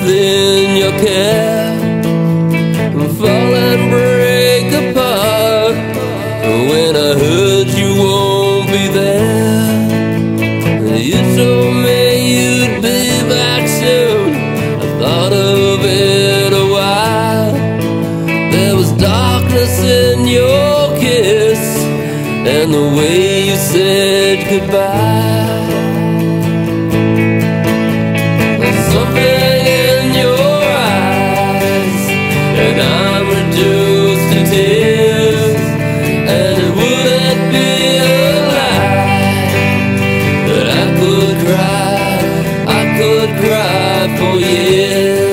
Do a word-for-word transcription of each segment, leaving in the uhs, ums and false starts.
within your care fall and break apart. When I heard you won't be there, you told me you'd be back soon. I thought of it a while. There was darkness in your kiss and the way you said goodbye. Something in your eyes, and I'm reduced to tears. And it wouldn't be a lie that I could cry, I could cry for years.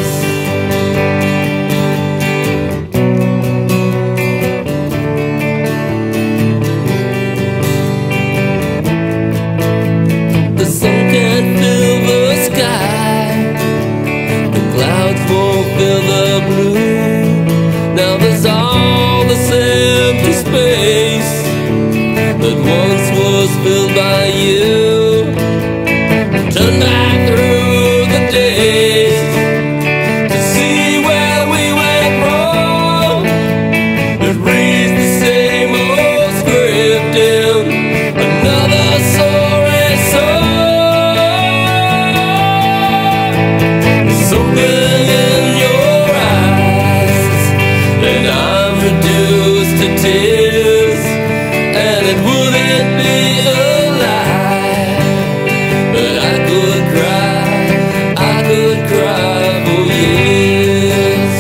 The sun can't fill the sky, the clouds won't fill the blue. Now there's all this empty space that once was filled by you. Turn back through the days to see where we went wrong. It reads the same old script in another sorry song. Something in your eyes, and I'm reduced to tears. And it wouldn't be a lie, but I could cry, I could cry for years.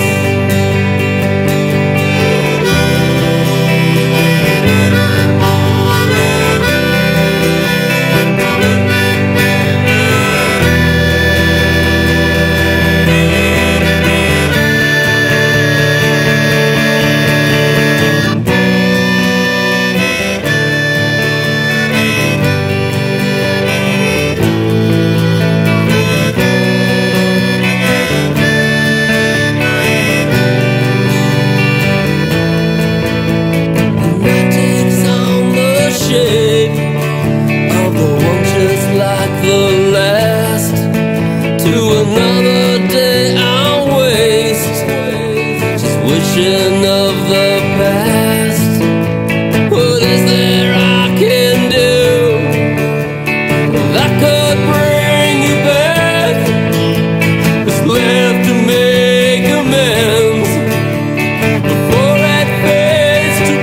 Night takes on the shape of the one just like the last. To another day I'll waste, just wishing of the past. What is there I can do that could bring you back? What's left to make amends before it fades to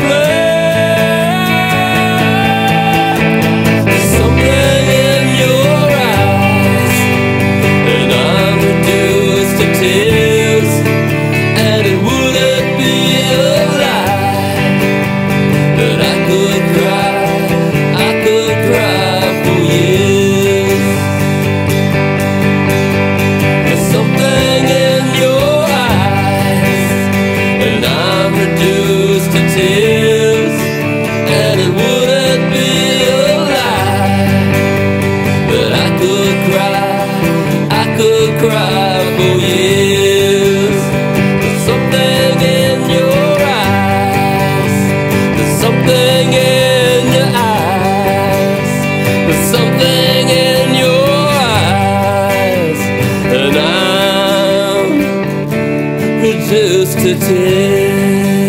black? Something in your eyes, and I'm reduced to tears. And it wouldn't be a lie that I could cry, I could cry for years. There's something in your eyes, and I'm reduced to tears. And it wouldn't be a lie that I could cry, I could cry for years. There's something in your eyes, there's something in your eyes, there's something in your eyes, and I'm reduced to tears.